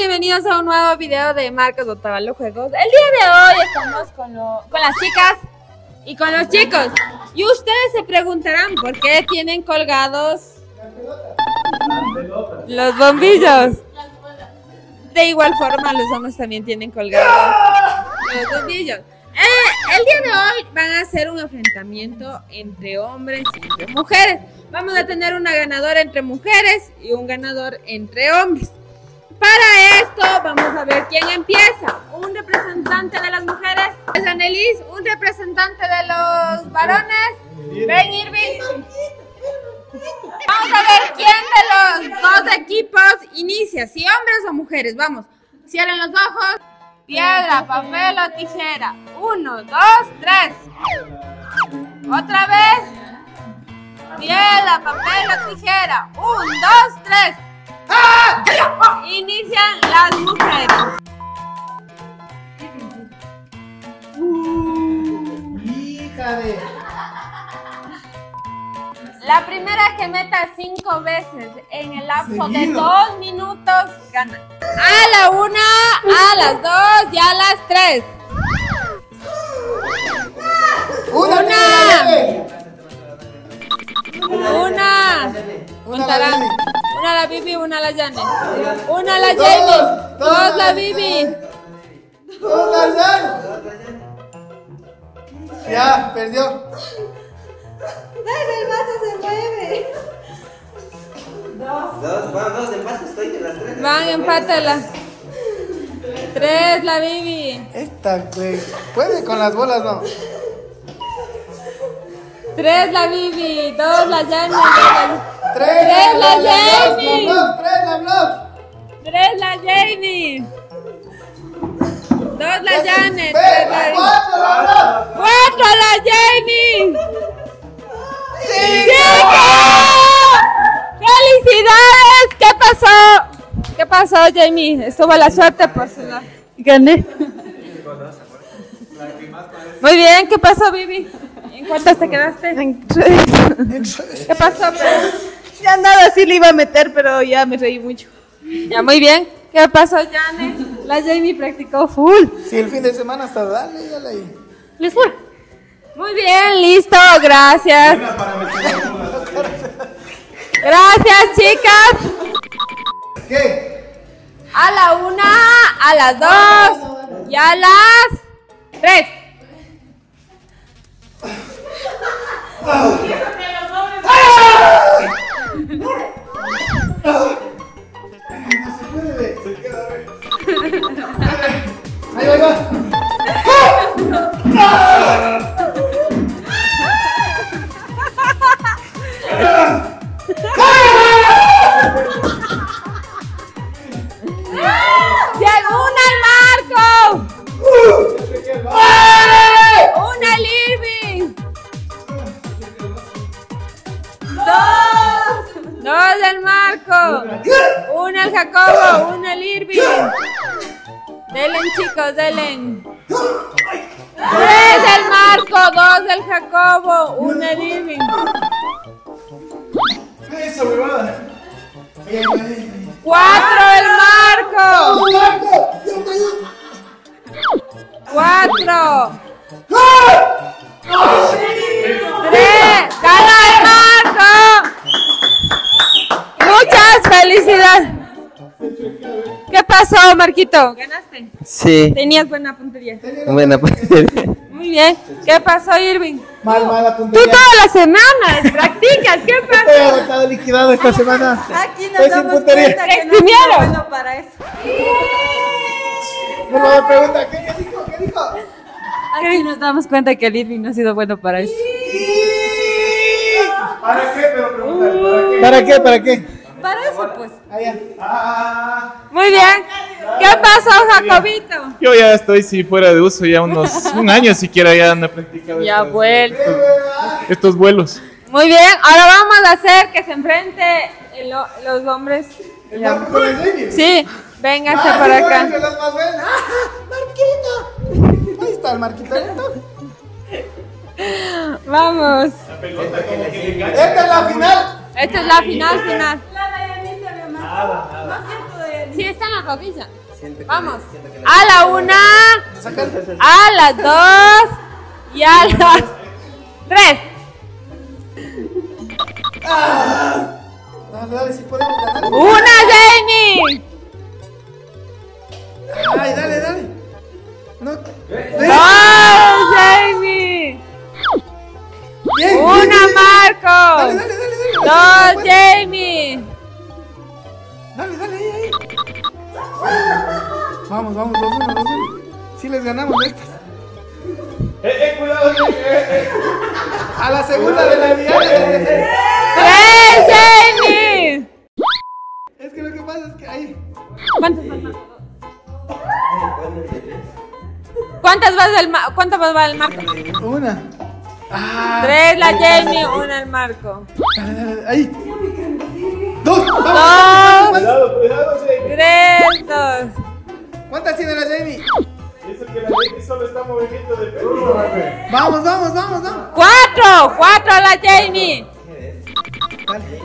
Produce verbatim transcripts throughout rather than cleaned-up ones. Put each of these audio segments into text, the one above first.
bienvenidos a un nuevo video de Marcos Otavalo Juegos. El día de hoy estamos con, lo, con las chicas y con los chicos. Y ustedes se preguntarán por qué tienen colgados los bombillos. De igual forma los hombres también tienen colgados los bombillos. Eh, el día de hoy van a hacer un enfrentamiento entre hombres y entre mujeres. Vamos a tener una ganadora entre mujeres y un ganador entre hombres. Para esto vamos a ver quién empieza. Un representante de las mujeres es Anelis, un representante de los varones, Ben Irving. Vamos a ver quién de los dos equipos inicia, si hombres o mujeres. Vamos, cierren los ojos. Piedra, papel o tijera. Uno, dos, tres. Otra vez. Piedra, papel o tijera. Un, dos, tres. Inician las mujeres. Uh, hija de... La primera que meta cinco veces en el lapso de dos minutos gana. A la una, a las dos y a las tres. Una. Una. Contarán. Una a la Bibi, una a la Jane. Una a la Dos, Jamie. dos Dos la la Bibi. ¡Dos la Jan! Ya, perdió. ¡Dale, el vaso se mueve! Dos. Dos, van dos empates, estoy de las tres. Van, empátela. Tres la Bibi. Esta, güey. Puede con las bolas, no. Tres la Bibi. Dos la Jane. Tres, Tres la la Jamie. Bluff, tres la Bluff. Tres la Jamie. Dos la Janet. Ve, Tres la... cuatro la Bluff. Cuatro la Jamie. ¡Cinco! ¡Felicidades! ¿Qué pasó? ¿Qué pasó, Jamie? Estuvo la suerte, pues gané. Muy bien, ¿qué pasó, Bibi? ¿En cuántas te quedaste? En tres. ¿Qué pasó? Ya nada, sí le iba a meter, pero ya me reí mucho. Ya, muy bien. ¿Qué pasó, Jane? La Jamie practicó full. Si el fin de semana hasta dale, dale ahí. ¿Les fue? Muy bien, listo, gracias. Gracias, chicas. ¿Qué? A la una, a las dos y a las tres. Ahí va, ahí va. Llegó una al Marco. Una al Irving. Dos. Dos al Marco. Una al Jacobo. Una al Irving. Delen, chicos, delen. Tres del Marco. Dos del Jacobo. Una al Irving. Eso, huevada. Cuatro el Marco. Cuatro. Tres. Gana el Marco. Muchas felicidades. ¿Qué pasó, Marquito? ¿Ganaste? Sí. Tenías buena puntería. Buena puntería. Muy bien. ¿Qué pasó, Irving? Mal, mala Tú puntería. todas las semanas practicas. ¿Qué Estoy pasó? agotado, liquidado esta semana. Aquí Estoy nos sin damos puntería. cuenta que no es Exprimieron. bueno para eso. No me pregunta, ¿qué, ¿qué dijo? ¿Qué dijo? Aquí nos damos cuenta que el Irving no ha sido bueno para eso. ¿Para qué? Pero pregunta, ¿para qué? ¿Para qué? ¿Para qué? Para eso, pues. Allá. Ah. Muy bien. ¿Qué pasó, Jacobito? Yo ya estoy sí fuera de uso, ya unos un año siquiera ya no he practicado Ya estos, vuelto. estos vuelos. Muy bien, ahora vamos a hacer que se enfrente el- los hombres. ¿El Marco con el Jamie? Sí, véngase Ah, para sí, acá. entre las más buenas. ¡Ah, Marquito! Ahí está el Marquito. Vamos. Esta es la final. Esta es la final final. La Dayanita, mi amor. No siento, Dayanita. Sí, está en la rodilla. Siento que- Vamos. siento que A la una, a las dos y a las tres. Dale, dale, si podemos ganar. ¡Una, Jamie! Ay, dale, dale. No. ¡Dos, Jamie! Bien, ¡Una, bien, bien. Marco! Dale, dale, dale, dale. ¡Dos, Jamie! Dale, dale, ahí, ahí. Vamos, vamos, dos, uno, dos, uno. Si les ganamos estas. Eh, eh, cuidado, eh, eh. A la segunda de la diaria. ¡Tres, Jamie! Es que lo que pasa es que ahí. ¿Cuántas vas, Marco? ¿Cuántas vas del ma- ¿Cuántas vas va el Marco? Una. Ah, Tres la Jamie, una el Marco. dale, dale, dale, ahí. Dos. Vamos. Dos, Cuidado, cuidado, Jamie. tres, dos. ¿Cuántas tiene la Jamie? Eso que la Jamie solo está en movimiento de pelo. Vamos, vamos, vamos, vamos. ¡Cuatro! ¡Cuatro la Jamie! Dale.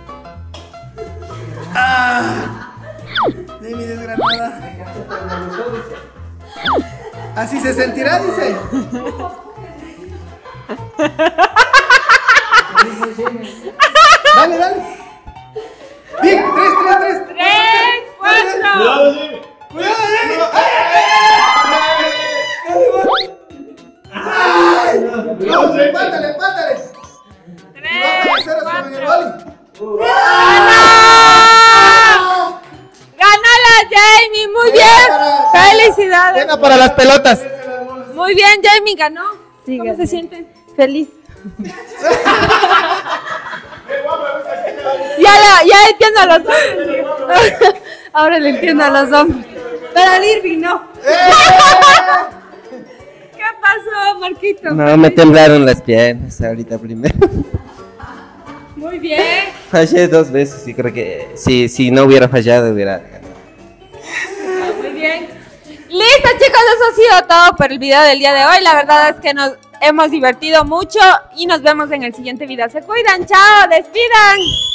Ah. Jamie desgranada. Así se sentirá, dice. Dale, dale. Bien, tres, tres, tres. ¡Tres, cuatro! Cuidado, Jamie. Cuidado, Jamie. Vamos, empátale, empátale. ¡Tres, Cero como en el cuatro! boli. ¡Ganó! ¡Ganó la Jamie! ¡Muy bien! ¡Felicidades! Buena para las pelotas. Muy bien, Jamie ganó. Sí, ¿Cómo gané. se sienten? Feliz. Ya, la, ya entiendo a los dos. Ahora le entiendo a los hombres. Pero al Irving no. ¿Qué pasó, Marquito? No, me temblaron las piernas ahorita primero. Muy bien. Fallé dos veces y creo que si, si no hubiera fallado hubiera ganado. Muy bien. Listo, chicos, eso ha sido todo por el video del día de hoy. La verdad es que nos hemos divertido mucho y nos vemos en el siguiente video. Se cuidan, chao, despidan.